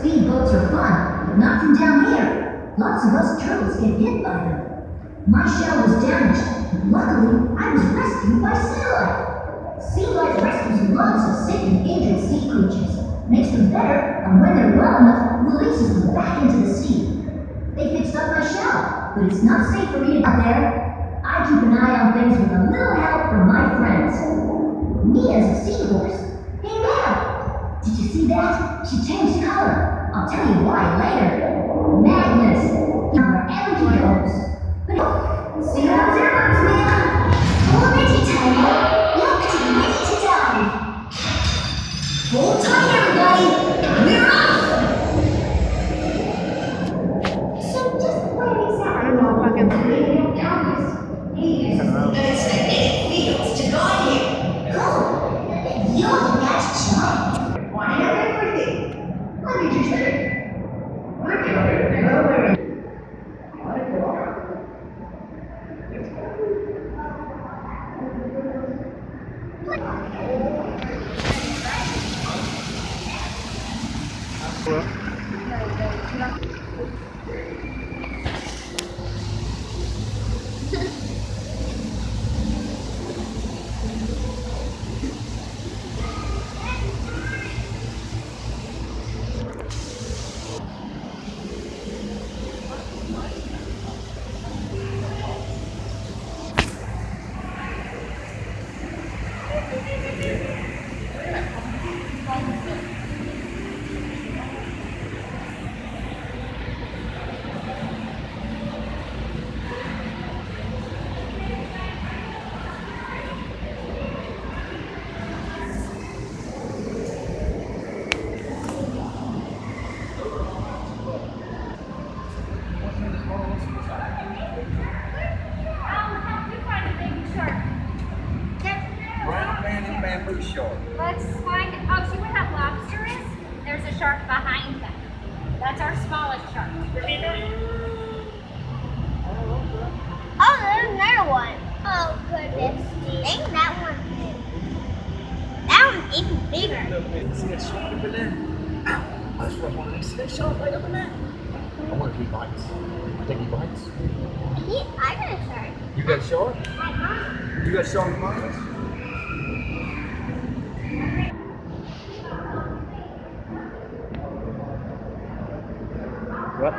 Speedboats are fun, but not from down here. Lots of us turtles get hit by them. My shell was damaged, but luckily I was rescued by Sea Life. Sea Life rescues lots of sick and injured sea creatures, makes them better, and when they're well enough, releases them back into the sea. They fixed up my shell, but it's not safe for me to out there. I keep an eye on things with a little help from my friends. Mia's a seahorse. Hey Mia! Did you see that? She changed color. I'll tell you why later. Magnus! Wherever he goes. Zero zeros, Mia! Full Reggie time! Look, I'm ready to dive! Hold tight, everybody! We're off! So just where exactly are we going down this? It's magnetic fields to guide you. Cool! You're the magic shot. Want to know everything? Let me just say. We're going nowhere. Let's find it. Oh, see where that lobster is? There's a shark behind that. That's our smallest shark. Oh, there's another one. Oh, goodness. Ain't that one big? That one's even bigger. See that shark up in there? That's what I want to see that shark right up in there. I want to keep bites. I take any bites. I got a shark. You got a shark? I got. You got shark bites? What?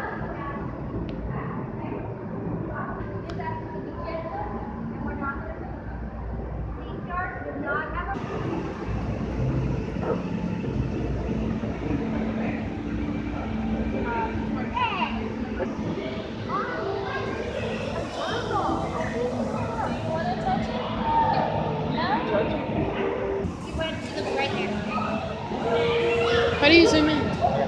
How do you zoom in?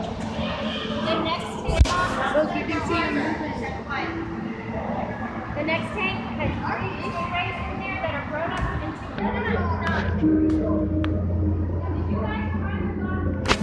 The next tank has 3 little rays in there that are grown up into. Did you guys find the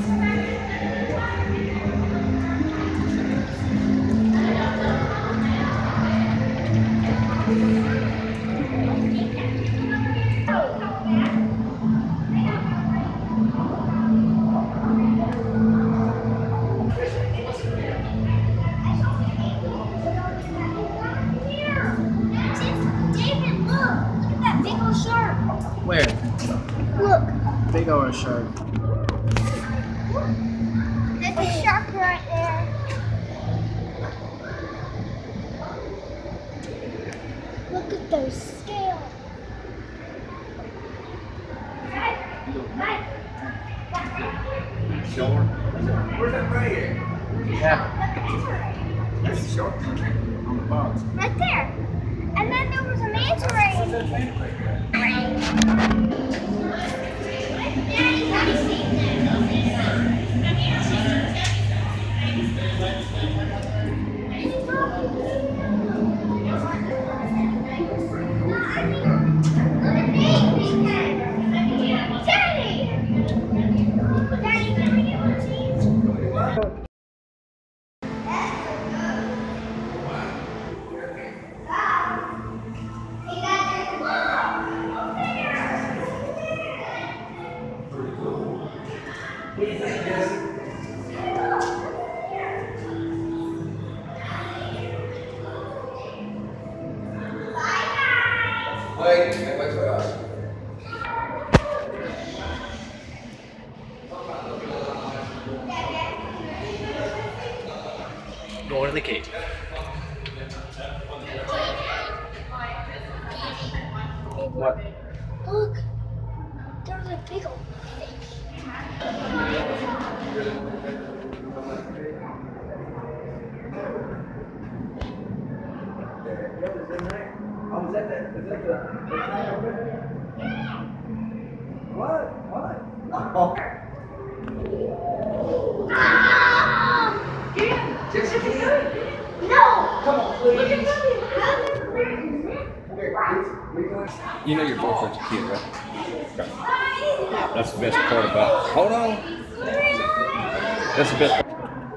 Where? Look, Big old shark. there's a shark right there. Look at those scales. Shark? Where's that ray at? Yeah. That's a shark on the box. Right there. And then there was a manta ray. What do you think, Jesse? going to the cave. What? Look, there's a big old fish. What? Oh. No! Come on, please. You know your boyfriend's a kid, right? That's the best part about it. Hold on. That's the best part.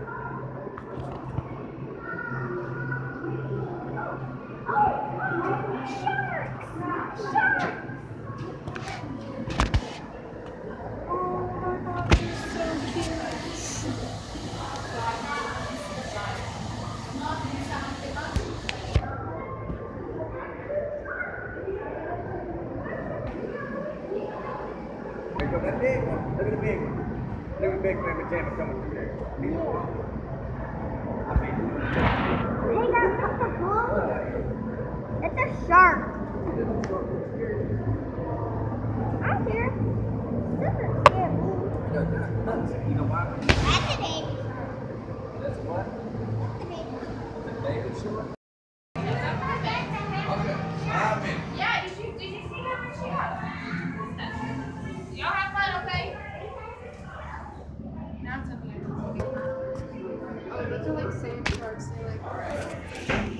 That big one. Look at the big one. Look at the big mammy jammer coming through there. Hey, that's a bull. It's a shark. I don't care. This is scary. You know why? That's a baby. That's what? That's a baby. David Short. Yeah, did you see her when she got? Y'all have fun, okay? Now tell me. Oh, those are like sand sharks. They like.